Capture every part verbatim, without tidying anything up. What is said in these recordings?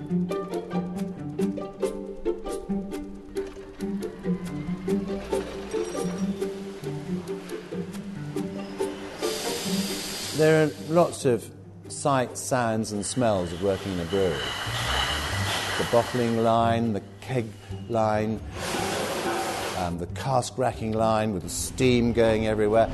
There are lots of sights, sounds and smells of working in a brewery. The bottling line, the keg line, um, the cask racking line with the steam going everywhere.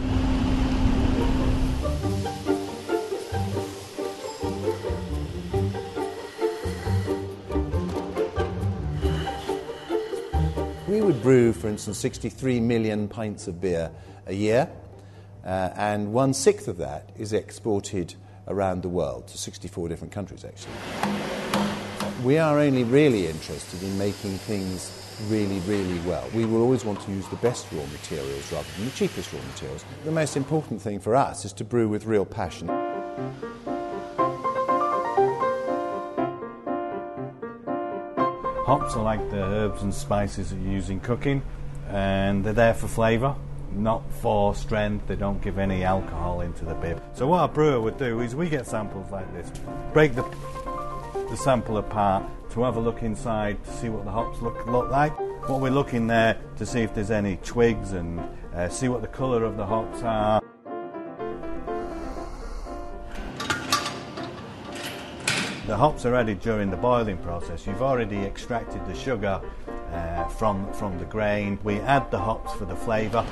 We would brew, for instance, sixty-three million pints of beer a year. Uh, and one-sixth of that is exported around the world, to sixty-four different countries, actually. We are only really interested in making things really, really well. We will always want to use the best raw materials rather than the cheapest raw materials. The most important thing for us is to brew with real passion. Hops are like the herbs and spices that you use in cooking, and they're there for flavour, not for strength. They don't give any alcohol into the beer. So what a brewer would do is we get samples like this, break the, the sample apart to have a look inside to see what the hops look, look like. What we're looking there to see if there's any twigs and uh, see what the colour of the hops are. The hops are added during the boiling process. You've already extracted the sugar uh, from, from the grain. We add the hops for the flavour.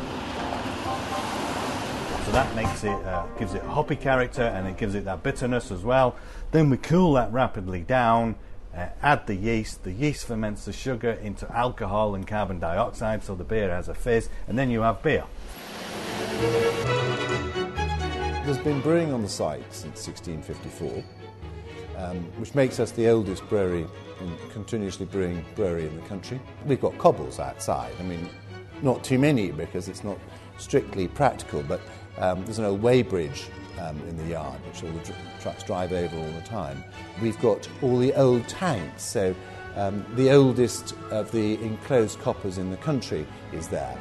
So that makes it, uh, gives it a hoppy character, and it gives it that bitterness as well. Then we cool that rapidly down, uh, add the yeast. The yeast ferments the sugar into alcohol and carbon dioxide, so the beer has a fizz, and then you have beer. There's been brewing on the site since sixteen fifty-four. Um, which makes us the oldest brewery, in continuously brewing brewery in the country. We've got cobbles outside. I mean, not too many because it's not strictly practical, but um, there's an old weighbridge um, in the yard which all the dr- trucks drive over all the time. We've got all the old tanks, so um, the oldest of the enclosed coppers in the country is there.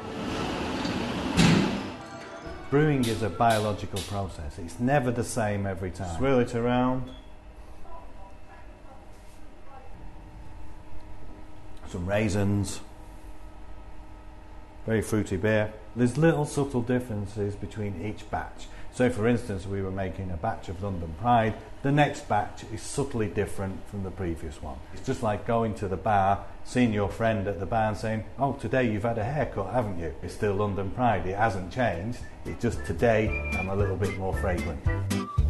Brewing is a biological process. It's never the same every time. Swirl it around. Some raisins, very fruity beer. There's little subtle differences between each batch. So for instance, we were making a batch of London Pride. The next batch is subtly different from the previous one. It's just like going to the bar, seeing your friend at the bar and saying, oh, today you've had a haircut, haven't you? It's still London Pride, it hasn't changed. It's just today I'm a little bit more fragrant.